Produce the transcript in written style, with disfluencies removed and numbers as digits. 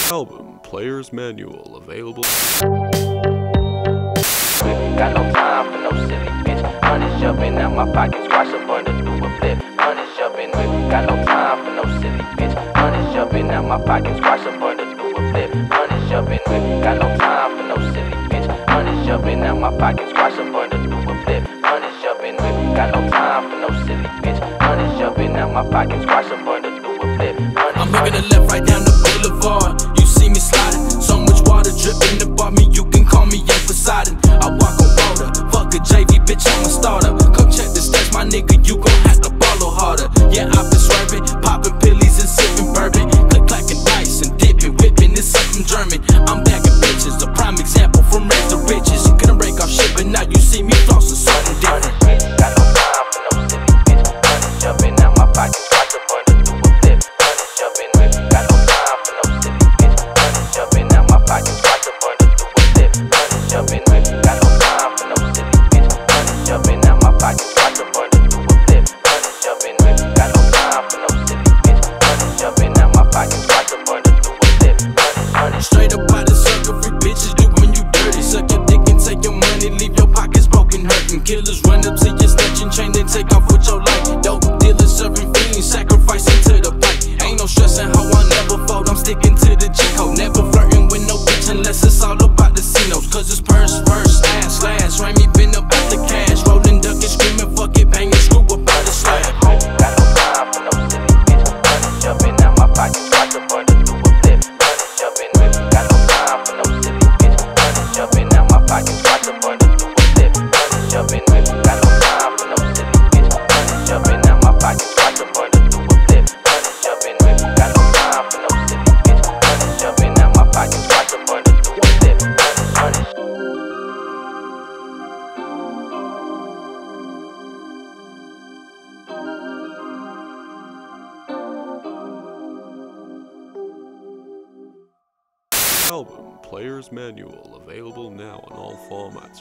Album Player's Manual available. Got no time for no silly bitch. Money jumping out my pocket, squash a bundle, do a flip. Money jumping with me. Got no time for no silly bitch. Money jumping out my pocket, squash a bundle, do a flip. Money jumping with me. Got no time for no silly bitch. Money jumping out my pocket, squash a bundle, do a flip. Money jumping with me. Got no time for no silly bitch. Money jumping out my pocket, squash a bundle, do a flip. I'm looking to left right down the boulevard. You see me sliding, so much water dripping above me. You can call me Young Poseidon. I walk on water, fuck a JV, bitch, I'm a starter. Come check the stats, my nigga, you gon' have to follow harder. Yeah, I've been swerving, popping pillies and sipping bourbon. Click, clacking dice and dipping, whipping, it's something German. I'm bagging bitches, a prime example from rags to riches. Couldn't break off shit, but now you see me flossing something different. Got no time for no silly bitch. Money jumping out my pocket, squash a bundle, do a flip. Money jumping with me. Got no time for no silly bitch. Money jumping out my pocket, squash a bundle, do a flip. Money jumping with me. Got no time for no silly bitch. Money jumping out my pocket, squash a bundle, do a flip. Money jumping with me. Got no time for no silly bitch. Money jumping out my pocket, squash a bundle, do a flip. Money. Straight up by the circle, free bitches do when you dirty. Suck your dick and take your money, leave your pockets broken, hurting. Killers run up to your snatching chain, then take off with your life. Dope dealers serving fiends, sacrificing to the pipe. Ain't no stressing how I never fold, I'm sticking to the G-code. Never flirting with no bitch unless it's all about the C-notes. Cause it's purse first, ass last. Rain me been about the cash, rolling, ducking, screaming, fuck it, banging, screw about the slab. Got no time for no silly bitch. Money jumping out my pocket, squash a bundle, do a flip. Money jumping with me. Got no time for no silly bitch. Money jumping out my pocket, squash a bundle, do a flip. Money jumping with me. Got no time for no silly bitch. Money jumping out my pocket, squash a bundle, do a flip. Money jumping with me. Got no time for no silly bitch. Money jumping out my pocket, squash a bundle, do a flip. Money. Album Player's Manual available now in all formats.